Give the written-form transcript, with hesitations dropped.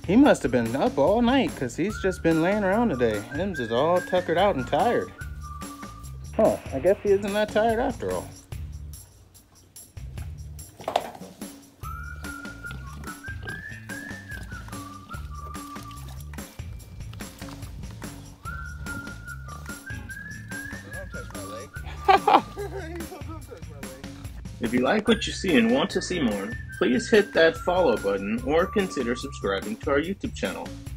He must have been up all night because he's just been laying around today. Him's is all tuckered out and tired. Huh, I guess he isn't that tired after all. If you like what you see and want to see more, please hit that follow button or consider subscribing to our YouTube channel.